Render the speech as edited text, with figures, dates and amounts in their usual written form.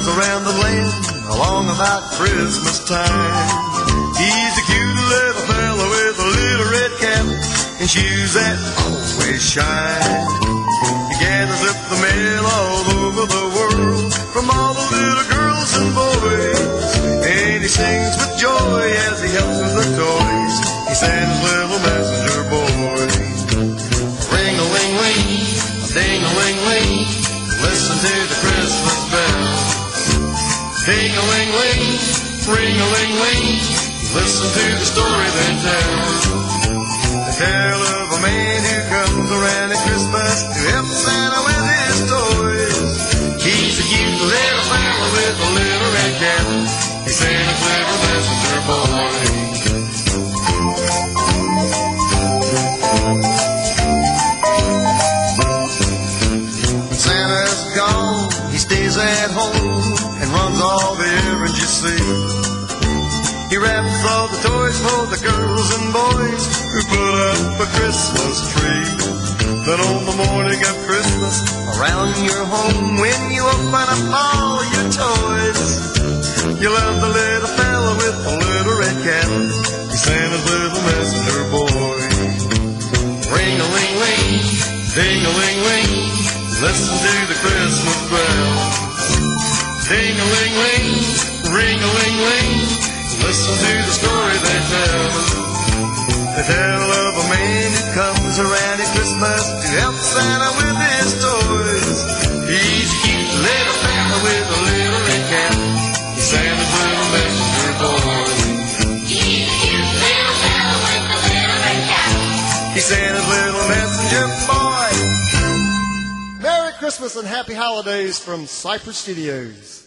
comes around the land along about Christmas time. He's a cute little fella with a little red cap and shoes that always shine. He gathers up the mail all over the world from all the little girls and boys, and he sings with joy as he helps with the toys. He sends little messenger boy. Ring-a-ling-ling, ding-a-ling-ling, listen to the Christmas bells. Ding-a-ling-ling, ring-a-ling-ling, listen to the story they tell. They tell of a man who comes around at Christmas to help Santa with his toys. He's a cute little fella with a little red cap. He's Santa's little messenger boy. Santa's gone, he stays at home and runs all the errands you see. He wraps all the toys for the girls and boys who put up a Christmas tree. Then on the morning of Christmas, around your home, when you open up all your toys, you love the little fella with the little red cap. He's Santa's little messenger boy. Ring-a-ling-ling, ding-a-ling-ling, listen to the Christmas bells. Ding-a-ling-ling, ring-a-ling-ling, listen to the story they tell. They tell of a man who comes around at Christmas to help Santa with his toys. He's a cute little fella with a little red cap. He's Santa's little messenger boy. He's a cute little fella with a little red cap. He's Santa's little messenger boy. Merry Christmas and Happy Holidays from Cypress Studios.